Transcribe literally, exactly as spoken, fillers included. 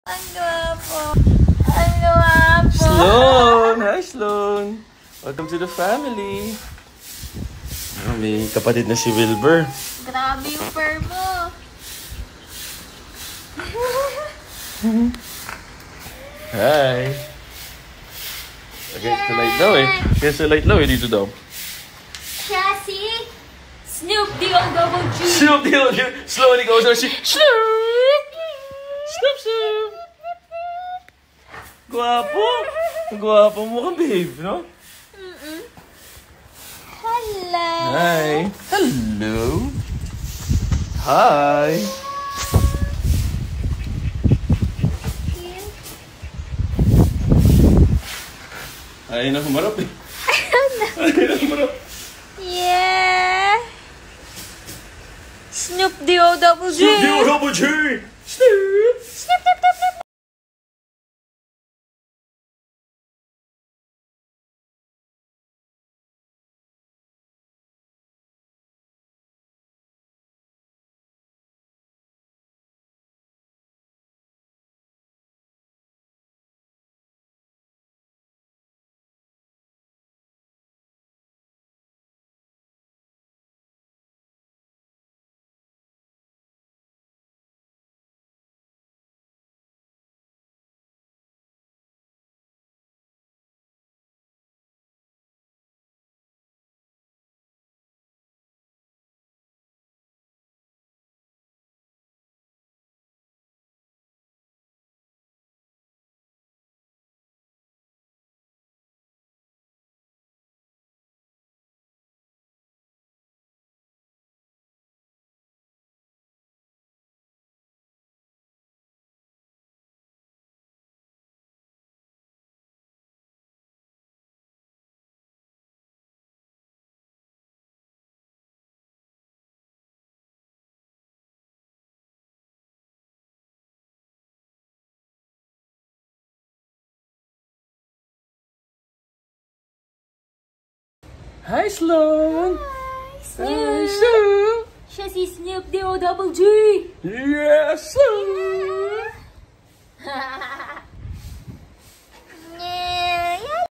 Ang gwapo. Ang gwapo. Sloan! Hi, Sloan! Welcome to the family. Oh, may kapatid na si Wilbur. Grabe yung fur mo. Hi! Okay, sa light daw eh. Kaya sa light daw eh, dito daw. Siya si Snoop D O double G. Snoop D O double G. Sloan, ikaw sa si Snoop! Snoop, Snoop! Gwapo! Gwapo mo ka, babe, no? Mm-mm. Hello! Hi! Hello! Hi! Ayaw na humarap eh. Ayaw na humarap. Yeah! Snoop D O double G. Snoop D O double G! Snoop! Snoop, Snoop, Snoop, Snoop. Hi, Sloan! Hi, Snoop. Hi, Snoop! Siya si Snoop D O double G. Yes, Sloan! Yeah.